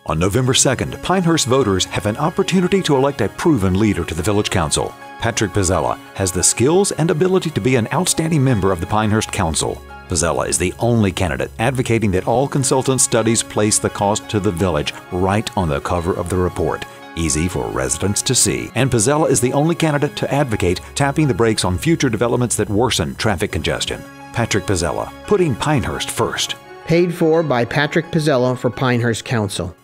On November 2nd, Pinehurst voters have an opportunity to elect a proven leader to the Village Council. Patrick Pizzella has the skills and ability to be an outstanding member of the Pinehurst Council. Pizzella is the only candidate advocating that all consultant studies place the cost to the village right on the cover of the report, easy for residents to see. And Pizzella is the only candidate to advocate tapping the brakes on future developments that worsen traffic congestion. Patrick Pizzella, putting Pinehurst first. Paid for by Patrick Pizzella for Pinehurst Council.